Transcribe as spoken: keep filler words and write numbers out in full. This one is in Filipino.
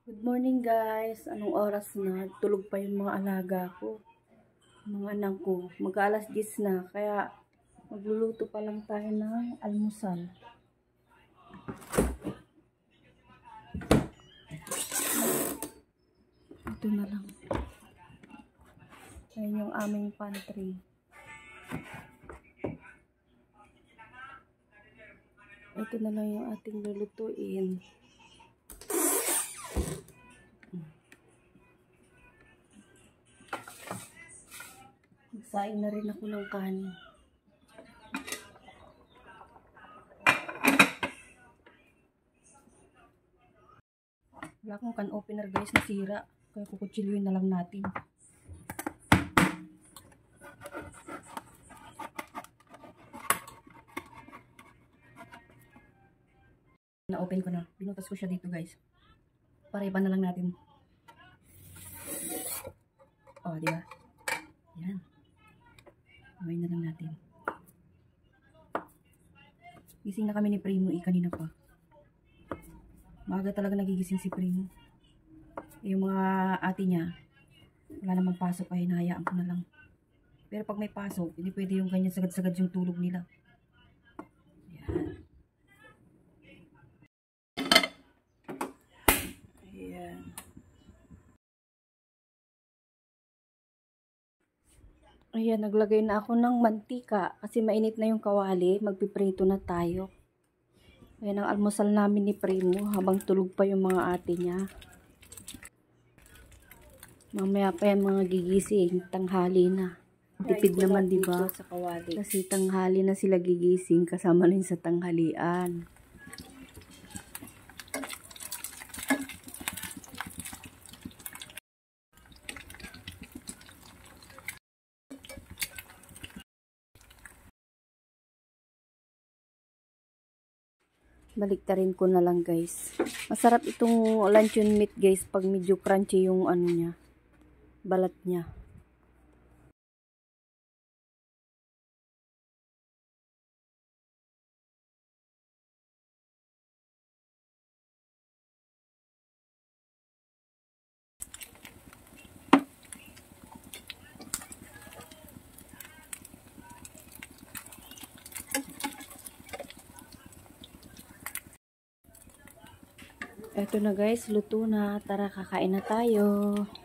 Good morning guys. Anong oras na? Tulog pa yung mga alaga ko. Mga anak ko. Mag-alas diyes na. Kaya magluluto pa lang tayo ng almusal. Ito na lang. Ayan yung aming pantry. Ito na lang yung ating lulutuin. Magsaing na rin ako ng kanin. Wala akong can opener guys, nasira. Kaya kukutsiluin na lang natin. Na-open ko na. Binutas ko siya dito guys. Para iba na lang natin. Oh, di ba? Yan. Gawin na lang natin. Gising na kami ni Primo eh, kanina pa. Maaga talaga nagigising si Primo. Yung mga ate niya, wala namang pasok ay hinahayaan ko na lang. Pero pag may pasok, hindi pwede yung ganyan sagad-sagad yung tulog nila. Ayan. Ayan. Ayan, naglagay na ako ng mantika kasi mainit na yung kawali. Magpiprito na tayo. Ayan ang almusal namin ni Primo habang tulog pa yung mga ate niya. Mamaya pa yan mga gigising, tanghali na. Tipid naman, di ba? Kasi tanghali na sila gigising kasama rin sa tanghalian. Baliktarin ko na lang guys. Masarap itong luncheon meat guys pag medyo crunchy yung ano niya, balat niya. Eto na guys, luto na. Tara, kakain na tayo.